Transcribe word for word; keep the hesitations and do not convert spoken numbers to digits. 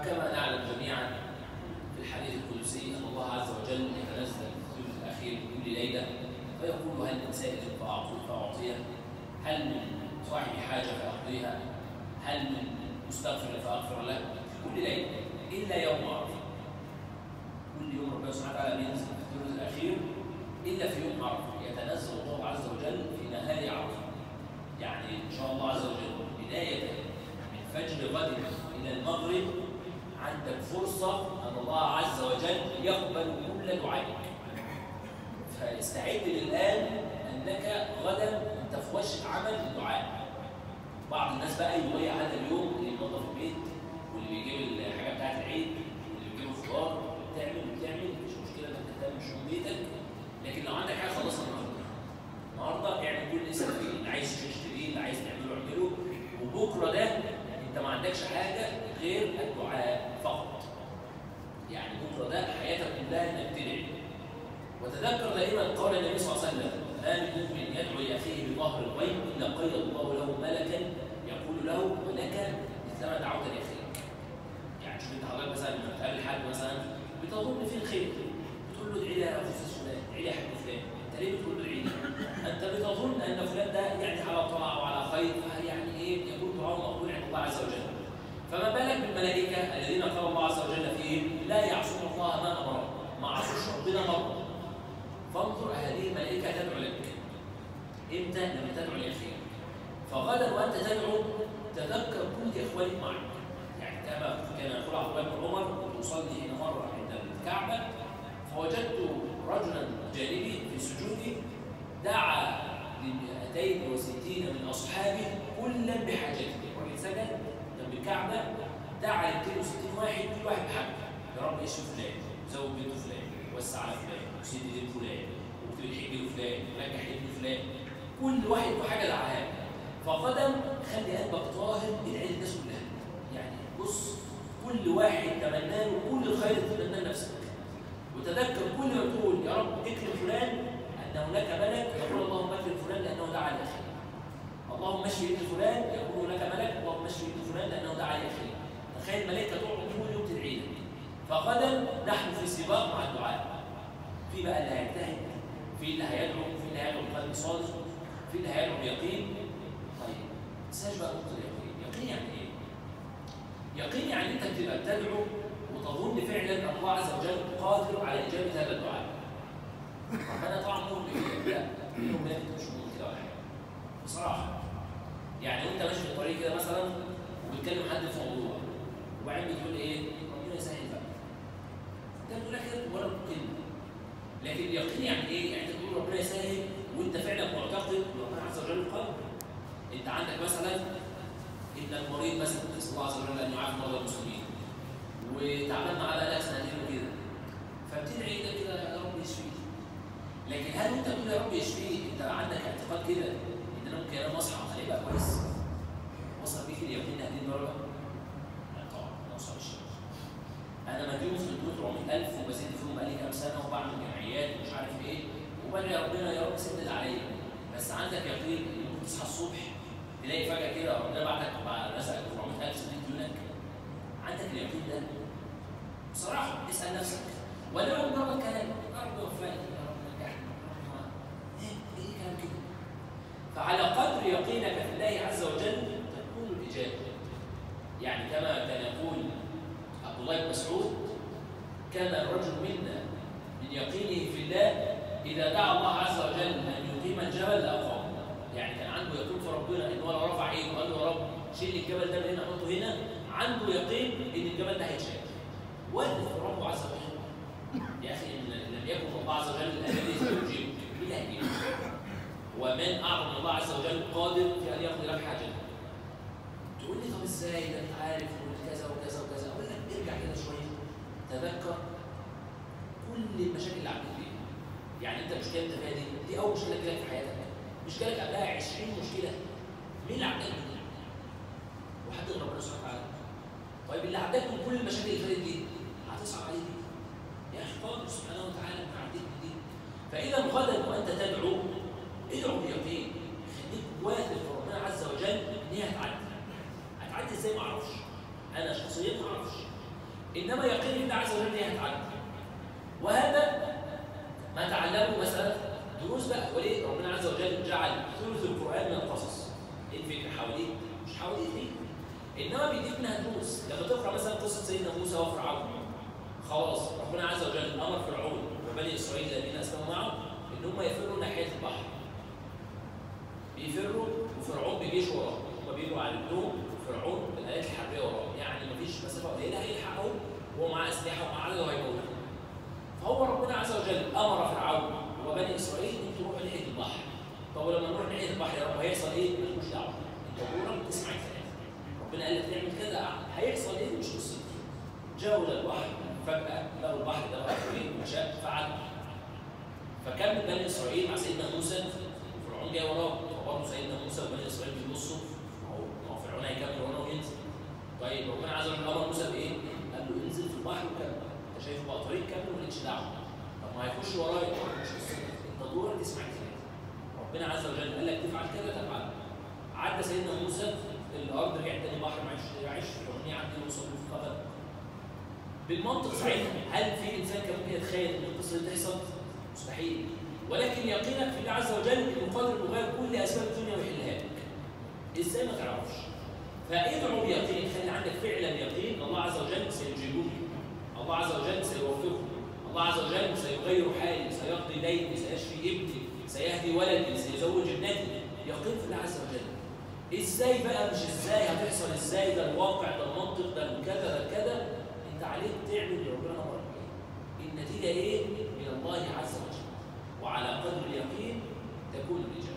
فكما نعلم جميعا في الحديث القدسي ان الله عز وجل يتنزل في الثلث الاخير من كل ليله فيقول: هل من سائل فاعطيه؟ هل من صاحب حاجه فاقضيها؟ هل من مستغفر فاغفر له؟ في كل ليله الا يوم عرفه. كل يوم ربنا سبحانه وتعالى بينزل في الثلث الاخير الا في يوم عرفه، يتنزل الله عز وجل في نهار عرفه. يعني ان شاء الله عز وجل بدايه من فجر غد الى المغرب عندك فرصه ان الله عز وجل يقبل كل دعائك. فاستعد للان انك غدا انت في وشك عمل الدعاء. بعض الناس بقى يضيع هذا اليوم، اللي بينظف البيت واللي بيجيب الحاجات بتاعت العيد واللي بيجيب الخضار وبتعمل وبتعمل مش مشكله انك تهتم بشؤون بيتك، لكن لو عندك حاجه خلصها النهارده. النهارده اعمل كل اللي فيه، اللي عايز تشتريه اللي عايز تعمله اعمله، وبكره ده انت ما عندكش حاجه غير الدعاء فقط. يعني بكره ده حياتك كلها انك تدعي. وتذكر دائما قول النبي صلى الله عليه وسلم: ما من مؤمن يدعو لاخيه بظهر الغيب الا قيض الله له ملكا يقول له ولك مثلما دعوت لاخيك. يعني شوف انت حضرتك مثلا لما تقابل حد مثلا بتظن فيه الخير، بتقول له ادعي لي يا استاذ فلان، ادعي لي يا حاج فلان، انت ليه بتقول له ادعي لي؟ انت بتظن ان فلان ده يعني على طاعه وعلى خير، فهل يعني ايه يكون دعاءه مقبول عند الله عز وجل؟ فما بالك بالملائكه الذين قال الله عز وجل فيهم: لا يعصون الله ما امرهم، ما عصوش ربنا مره. فانظر هذه الملائكه تدعو لك امتى؟ لما تدعو لاخيك. فغدا وانت تدعو تذكر كل اخوانك معك. يعني كما كان يقول عبد الله بن عمر: كنت اصلي حين مره عند الكعبه فوجدت رجلا جانبي في سجودي دعا لمئتين وستين من اصحابه كلا بحاجته. الراجل سجد جنب الكعبه دعا ل مئتين وستين واحد كل واحد بحاجته: يا رب اشفي فلان، زوج بنت فلان، وسع على فلان، وسد دين فلان، واكتب الحج لفلان، ونجح ابن فلان. كل واحد بحاجه دعاها. فغدا خلي قلبك طاهر ادعي للناس كلها. يعني بص، كل واحد تمنى له كل الخير تتمنى لنفسك. وتذكر كل ما تقول: يا رب اكرم فلان، ان هناك ملك يقول: اللهم اكرم فلان لانه دعا لاخيه. اللهم اشفي ابن فلان، يقول لك ملك: اللهم اشفي ابن فلان لانه دعا لاخيه. تخيل ملائكه تقعد كل يوم تدعي لك. فغدا نحن في سباق مع الدعاء. في بقى اللي هيجتهد، في اللي هيدعو، في اللي هيدعو بقلب صادق، في اللي هيدعو بيقين. طيب ساج بقى نقطه اليقين. يقين يعني ايه؟ يقين يعني انت بتبقى بتدعو وتظن فعلا ان الله عز وجل قادر على اجابه هذا الدعاء. انا طبعا مؤمن بكده، لا بيني وبينك انت مش مؤمن كده ولا حاجه بصراحه. يعني وانت ماشي في الطريق كده مثلا وبتكلم حد في موضوع وبعدين بتقول ايه؟ ربنا يسهل بقى. انت بتقول كده ولا كلمه. لكن اليقين يعني ايه؟ يعني انت بتقول ربنا يسهل وانت فعلا معتقد ان ربنا عز وجل قادر. انت عندك مثلا ابنك مريض مثلا، نسال الله عز وجل ان يعافي مرضى المسلمين، وتعبان معاه بقالك سنتين وكده، فبتدعي ايدك كده: يا رب يشفيه. لكن هل انت بتقول يا رب يشفيه انت عندك اعتقاد كده ان انا ممكن انام اصحى هيبقى كويس؟ وصل بيك اليقين هذه الدرجه؟ لا طبعا ما وصلش. انا مديون في البيوت أربعمئة ألف وبزيد فيهم بقالي كام سنه وبعمل جمعيات ومش عارف ايه، وبدعي ربنا يا رب سدد عليا. بس عندك يقين ان ممكن تصحى الصبح تلاقي فجاه كده ربنا بعتك مع رزقك أربعمئة ألف سدد ديونك؟ عندك اليقين ده؟ بصراحه اسال نفسك. ولا هو مجرد كلام: يا رب وفقني، يا رب نجحني، ايه ايه كلام كده؟ فعلى قدر يقينك في الله عز وجل تكون الاجابه. يعني كما كان يقول عبد الله بن مسعود: كان الرجل منا من يقينه في الله اذا دعا الله عز وجل ان يقيم الجبل لاقامه. يعني كان عنده يقين في ربنا ان هو لو رفع ايده وقال له: يا رب شيل الجبل ده من هنا حطه هنا، عنده يقين ان الجبل ده هيتشال. وقف ربه عز وجل. يا اخي ان لم يكن الله عز وجل الذي يجيب، مين اللي هيجيب؟ ومن اعظم من الله عز وجل قادر في ان يقضي لك حاجتك. تقول لي: طب ازاي ده انت عارف كذا وكذا وكذا؟ اقول لك ارجع كده شويه، تذكر كل المشاكل اللي عديت بيها. يعني انت المشكله انت فيها دي دي اول مشكله جالك في حياتك، مش جالك قبلها عشرين مشكله. مين اللي عداك دي؟ وحد غير ربنا سبحانه وتعالى. طيب اللي عداك من كل المشاكل اللي فاتت دي هتصعب عليه دي؟ يا اخي قادر سبحانه وتعالى انك عديت دي. فاذا غدا وانت تدعو ادعو بيقين، خليك واثق في ربنا عز وجل ان هي هتعدي. هتعدي ازاي؟ ما اعرفش. انا شخصيا ما اعرفش. انما يقين الله عز وجل دي هتعدي. وهذا ما تعلمه مثلا دروس بقى. وليه ربنا عز وجل جعل ثلث القران من القصص؟ ايه الفكره حواليك؟ مش حواليك ليه؟ انما بيديك منها دروس. لما تقرا مثلا قصه سيدنا موسى وفرعون، خلاص ربنا عز وجل امر فرعون وبني اسرائيل الذين اسلموا معه ان هم يفروا ناحيه البحر. بيفروا وفرعون بجيش وراه، هم بيجوا على النوم وفرعون بالآلات الحربيه وراه، يعني مفيش مسافه قليله هيلحقهم وهو معاه اسلحه ومعاه عدد وهيموتهم. فهو ربنا عز وجل امر فرعون وبني اسرائيل ان تروحوا ناحيه البحر. طب ولما نروح ناحيه البحر يا رب هيحصل ايه؟ مالكوش دعوه، انت دورك تسمع الكلام. ربنا قال لك تعمل كذا، هيحصل ايه؟ مش قصتك. جاءوا للبحر فجاه لقوا البحر ده طويل وشاء فعل. فكمل بني اسرائيل مع سيدنا موسى وفرعون جاي وراه، فبرضه سيدنا موسى وبني اسرائيل بيبصوا، ما هو فرعون هيكمل وراه وينزل. طيب ربنا عز وجل امر موسى بايه؟ قال له انزل في البحر وكمل، انت شايفه بقى طريق كمل ومالكش دعوه. طب ما هيخش ورايا، مش قصتك، انت دورك تسمع الكلام. ربنا عز وجل قال لك تفعل كذا تفعل. عدى سيدنا موسى الارض، رجع تاني البحر ما يعيش فرعون يعدي ويوصل له في قبل. بالمنطق ساعتها هل في انسان كان ممكن يتخيل ان القصه دي تحصل؟ مستحيل. ولكن يقينك في الله عز وجل انه قادر انه يغير كل اسباب الدنيا ويحلها لك. ازاي ما تعرفش؟ فادعوا بيقين، خلي عندك فعلا يقين الله عز وجل سيجيبني، الله عز وجل سيوفقني، الله عز وجل سيغير حالي، سيقضي ديني، سيشفي ابني، سيهدي ولدي، سيزوج ابنتي. يقين في الله عز وجل. ازاي بقى؟ مش ازاي هتحصل، ازاي ده الواقع، ده المنطق، ده كذا ده كذا. انت عليك تعمل اللي ربنا امرك بيه. النتيجه ايه؟ من الله عز وجل. وعلى قدر اليقين تكون الاجابه.